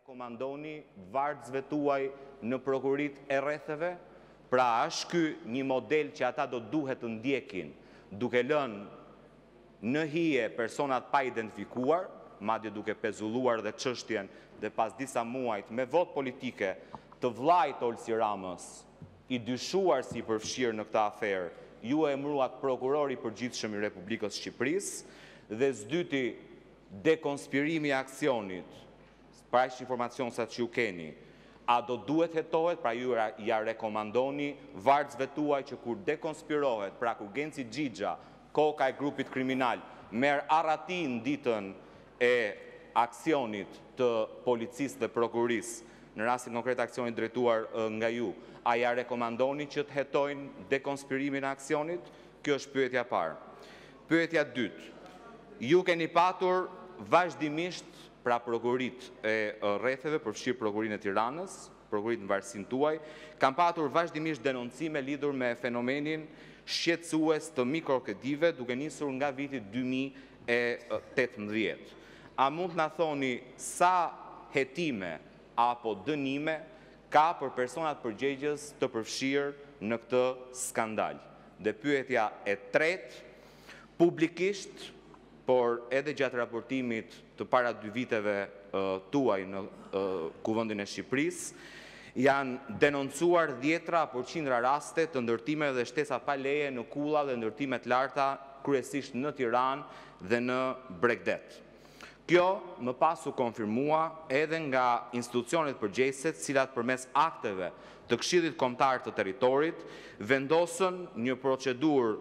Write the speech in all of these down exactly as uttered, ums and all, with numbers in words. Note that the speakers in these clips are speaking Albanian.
rekomandoni vartësve tuaj në prokurit e rretheve? Pra është ky një model që ata do duhet të ndjekin, duke lënë në hije personat pa identifikuar, madje duke pezulluar dhe çështjen dhe pas disa muajt me vot politike të vllajt Olsi Ramës, i dyshuar si përfshirë në këtë aferë, ju e emëruat prokurori i përgjithshëm i Republikës Shqipërisë, dhe s'dyti dekonspirimi i aksionit, pra ishtë informacion sa që ju keni, a do duhet hetohet, pra ju ja rekomandoni vartësve tuaj që kur dekonspirohet, pra kur Genci Xhixha, koka e grupit kriminal, merr arratin ditën e aksionit të policisë dhe prokurisë, në rastin konkret aksionit drejtuar nga ju, a ja rekomandoni që të hetojnë dekonspirimin e aksionit? Kjo është pyetja parë. Pyetja dytë. Ju keni patur vazhdimisht, pra prokurit e rretheve, përfshirë prokurinë e Tiranës, prokurit në varësinë tuaj, kam patur vazhdimisht denoncime lidhur me fenomenin shqetësues të mikrokredive, duke nisur nga viti dy mijë e tetëmbëdhjetë. A mund të na thoni sa hetime apo dënime ka për personat përgjegjës të përfshirë në këtë skandal? Dhe pyetja e tretë, publikisht, por edhe gjatë raportimit të para dy viteve uh, tuaj në uh, Kuvendin e Shqipërisë, janë denoncuar dhjetra apo qindra raste të ndërtimeve dhe shtesa pa leje në kulla dhe ndërtimet larta, kryesisht në Tiranë dhe në Bregdet. Kjo më pas u konfirmua edhe nga institucionet përgjegjëse, të cilat përmes akteve të Këshillit Kombëtar të Territorit vendosën një procedurë,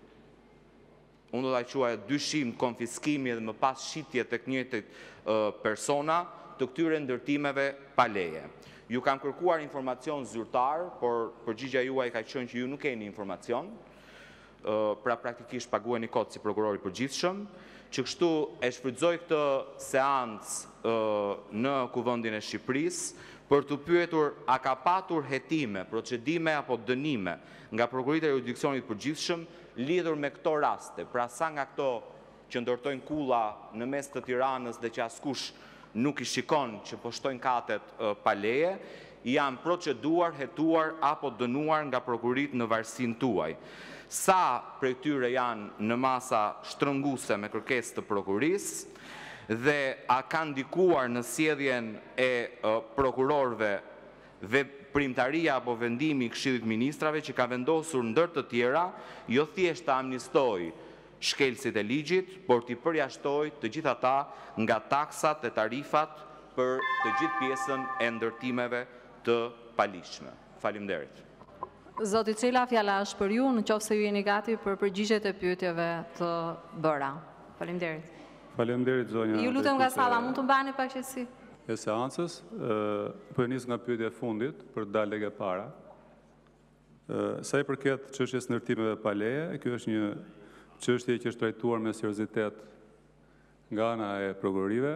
unë do ta quaj dyshim, konfiskimi dhe më pas shitje tek njëjtit persona të këtyre ndërtimeve pa leje. Ju kam kërkuar informacion zyrtar, por përgjigjja juaj ka qenë që ju nuk keni informacion, pra praktikisht pagueni kot si prokurori përgjithshëm, që kështu e shfrytëzoj këtë seancë në Kuvendin e Shqipërisë për të pyetur a ka patur hetime, procedime apo dënime nga prokurit e jurisdiksionit përgjithshëm lidhur me këto raste, pra sa nga këto që ndërtojnë kulla në mes të Tiranës dhe që askush nuk i shikon që po shtojnë katet pa leje, janë proceduar, hetuar apo dënuar nga prokurit në varësinë tuaj. Sa prej tyre janë në masa shtrënguese me kërkesë të prokurisë dhe a kanë ndikuar në sjelljen e prokurorëve veprimtaria apo vendimi i Këshillit të Ministrave që ka vendosur ndër të tjera, jo thjesht të amnistoj shkelësit e ligjit, por t'i përjashtoj të gjithë ata nga taksat e tarifat për të gjithë pjesën e ndërtimeve të palishme. Faleminderit. Zoti Cela, fjala është për ju, në qoftë se ju jeni gati për përgjigjet e pyetjeve të bëra. Faleminderit. Faleminderit, zonja. Ju lutem nga salla, mund të mbani pak qetësi? E seancës, po e nis nga pyetja e fundit për dalë lege para. Sa i përket çështjes ndërtimeve pa leje, kjo është një çështje që është trajtuar me seriozitet nga ana e prokurorive.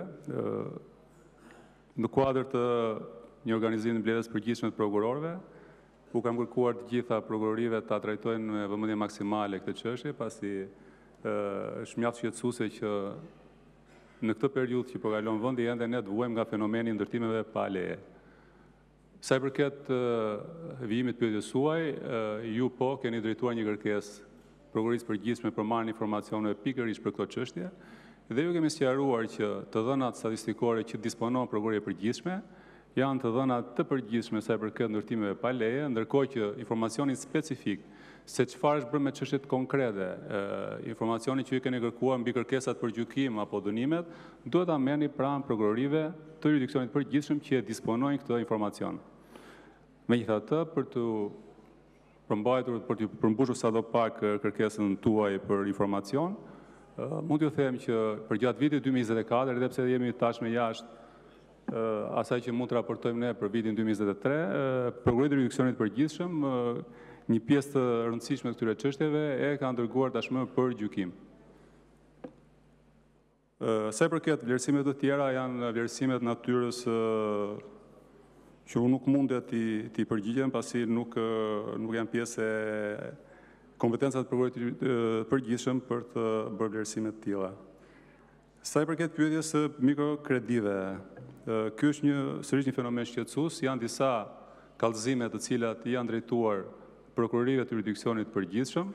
Në kuadër të një organizimi mbledhjes përgjithshme të prokurorëve, u kam kërkuar të gjitha prokurorive ta trajtojnë me vëmendje maksimale këtë çështje, pasi është mjaft shqetësuese që në këtë periudhë që po kalon vendi ende ne vuajmë nga fenomeni i ndërtimeve pa leje. Sa i përket vijimit pyetjes suaj, ju po keni drejtuar një kërkesë prokurisë përgjithshme për marrjen informacione pikërisht për këtë çështje, dhe ju kemi sqaruar që të dhënat statistikore që disponon prokuria e përgjithshme janë të dhënat të përgjithshme sa i përket ndërtimeve pa leje, ndërkohë që informacioni specifik se çfarë është bërë me çështjet konkrete, informacioni që ju keni kërkuar mbi kërkesat për gjykim apo dënimet, duhet ta merrni pranë prokurorive të jurisdiksionit përgjithshëm që e disponojnë këtë informacion. Megjithatë, për të përmbajtur, për të përmbushur sadopak kërkesën tuaj për informacion, mund t'ju them që për gjatë vitit dy mijë e njëzet e katër, edhe pse jemi tashmë jashtë asaj që mund të raportojmë ne për vitin dy mijë e njëzet e tre, prokuroria e jurisdiksionit përgjithshëm një pjesë të rëndësishme të këtyre çështjeve e ka dërguar tashmë për gjykim. Sa i përket vlerësimeve të tjera, janë vlerësimet natyrës që unë nuk mundet t'i përgjigjem, pasi nuk janë pjesë e kompetencat prokurorit përgjithshëm për të bërë vlerësime të tilla. Sa i përket pyetjes së mikrokredive, Ky është një sërish një fenomen shqetësues, janë disa kallëzime të cilat janë drejtuar prokurorive të jurisdiksionit të përgjithshëm.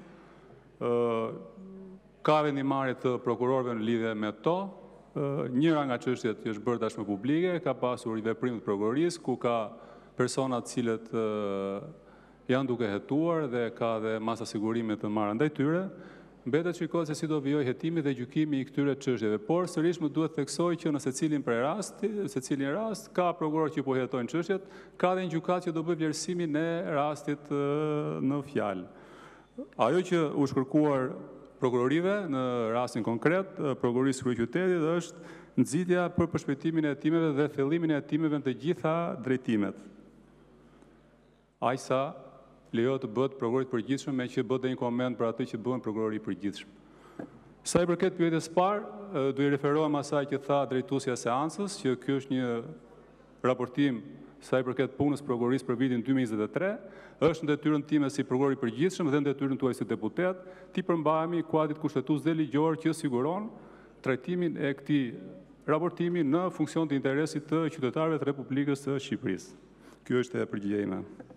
Ka vendimarrje të prokurorëve në lidhje me to. Njëra nga çështjet që është bërë tashmë publike ka pasur i veprim të prokurorisë, ku ka persona të cilët janë duke hetuar dhe ka dhe masa sigurime të marra ndaj tyre. Mbetet shikohet se si do vijojë hetimi dhe gjykimi i këtyre çështjeve, por sërish më duhet theksoj që në secilin prej rasti, secilin rast ka prokuror që po hetojnë çështjet, ka dhe një gjykat që do bëjë vlerësimin e rastit në fjalë. Ajo që u shkërkuar prokurorive në rastin konkret, prokurorisë kryeqytetit është nxitja për përshpejtimin e hetimeve dhe fillimin e hetimeve në të gjitha drejtimet. Aq sa lejohet të bëhet prokurorit përgjithshëm, me që bëhet një koment për atë që bëhen prokurori përgjithshëm. Sa i përket pyetjes së parë, do i referohem asaj që tha drejtuesja e seancës, që ky është një raportim sa i përket punës prokurorisë për vitin dy mijë e njëzet e tre, është në detyrën time si prokuror i përgjithshëm dhe në detyrën tuaj si deputet, ti përmbahemi kuadrit kushtetues dhe ligjor që siguron trajtimin e këtij raportimi në funksion të interesit të qytetarëve të Republikës së Shqipërisë. Ky është e përgjigjja ime.